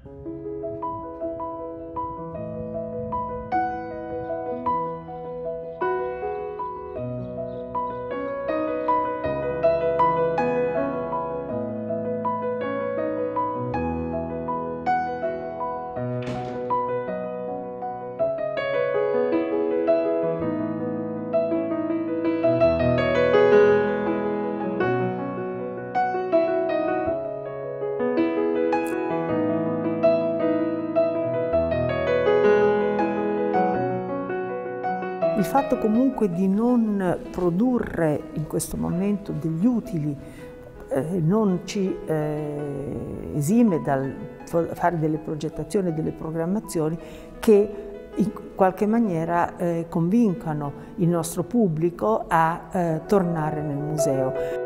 Il fatto comunque di non produrre in questo momento degli utili non ci esime dal fare delle progettazioni e delle programmazioni che in qualche maniera convincano il nostro pubblico a tornare nel museo.